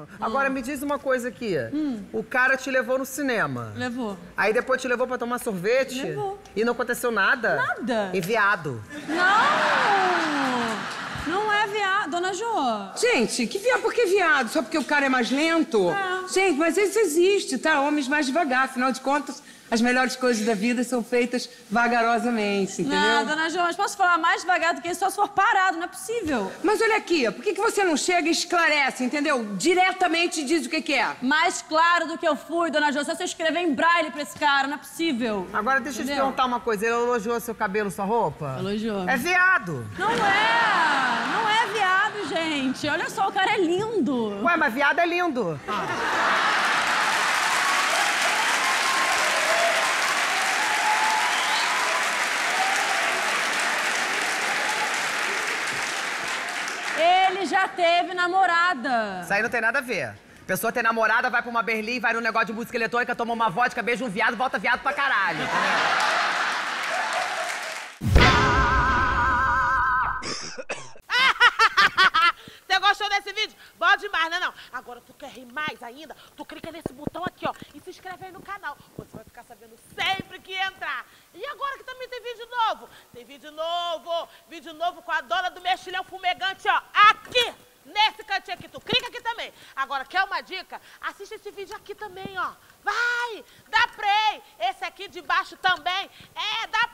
Agora me diz uma coisa aqui. O cara te levou no cinema. Levou. Aí depois te levou pra tomar sorvete? Levou. E não aconteceu nada? Nada. Enviado. Não é viado, dona Jo. Gente, que viado? Por que viado? Só porque o cara é mais lento? É. Gente, mas isso existe, tá? Homens mais devagar. Afinal de contas, as melhores coisas da vida são feitas vagarosamente, entendeu? Não, dona Jo, mas posso falar mais devagar do que isso só se for parado, não é possível. Mas olha aqui, por que você não chega e esclarece, entendeu? Diretamente diz o que é. Mais claro do que eu fui, dona Jo. Se você escrever em braille pra esse cara, não é possível. Agora deixa eu te perguntar uma coisa. Ele elogiou seu cabelo, sua roupa? Elogiou. É viado. Não é viado, gente. Olha só, o cara é lindo. Ué, mas viado é lindo. Ele já teve namorada. Isso aí não tem nada a ver. Pessoa tem namorada, vai pra uma Berlim, vai num negócio de música eletrônica, toma uma vodka, beija um viado, volta viado pra caralho, entendeu? Você gostou desse vídeo? Bom demais, não? Agora tu quer rir mais ainda? Tu clica nesse botão aqui, ó, e se inscreve aí no canal. Você vai ficar sabendo sempre que entrar. E agora que também tem vídeo novo? Tem vídeo novo com a dona do mexilhão fumegante, ó, aqui! Nesse cantinho aqui, tu clica aqui também. Agora, quer uma dica? Assiste esse vídeo aqui também, ó. Vai! Dá play! Esse aqui de baixo também. Dá